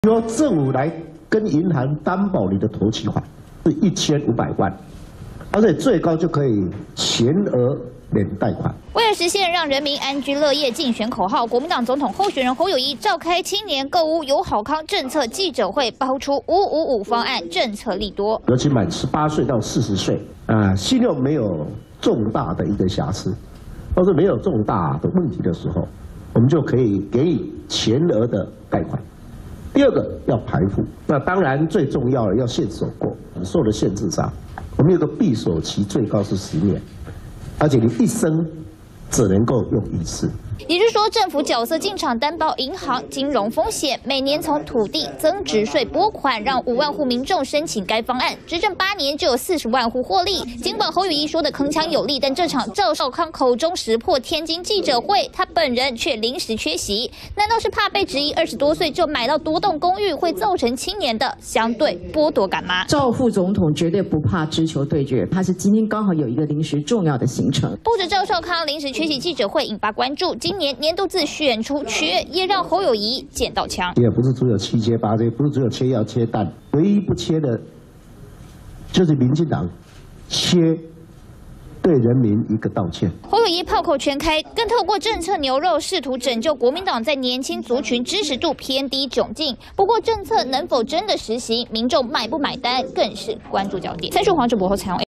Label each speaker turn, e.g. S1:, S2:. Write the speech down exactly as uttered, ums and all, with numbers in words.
S1: 由政府来跟银行担保你的头期款是一千五百万，而且最高就可以全额免贷款。
S2: 为了实现让人民安居乐业竞选口号，国民党总统候选人侯友宜召开青年购屋有好康政策记者会，爆出五五五方案政策利多。
S1: 尤其满十八岁到四十岁啊，信用没有重大的一个瑕疵，或是没有重大的问题的时候，我们就可以给予全额的贷款。 第二个要排付，那当然最重要的要限首购。受的限制上，我们有个闭锁期，最高是十年，而且你一生只能够用一次。
S2: 也就是说，政府角色进场担保银行金融风险，每年从土地增值税拨款，让五万户民众申请该方案，执政八年就有四十万户获利。尽管侯友宜说的铿锵有力，但这场赵少康口中石破天惊记者会，他本人却临时缺席。难道是怕被质疑二十多岁就买到多栋公寓，会造成青年的相对剥夺感吗？
S3: 赵副总统绝对不怕直球对决，他是今天刚好有一个临时重要的行程。
S2: 不止赵少康临时缺席记者会引发关注，今年年度自选出缺，也让侯友宜捡到枪。
S1: 也不是只有七缺八缺，不是只有缺药缺蛋，唯一不缺的，就是民进党缺对人民一个道歉。
S2: 侯友宜炮口全开，更透过政策牛肉试图拯救国民党在年轻族群支持度偏低窘境。不过政策能否真的实行，民众买不买单更是关注焦点。三叔黄志博后采访。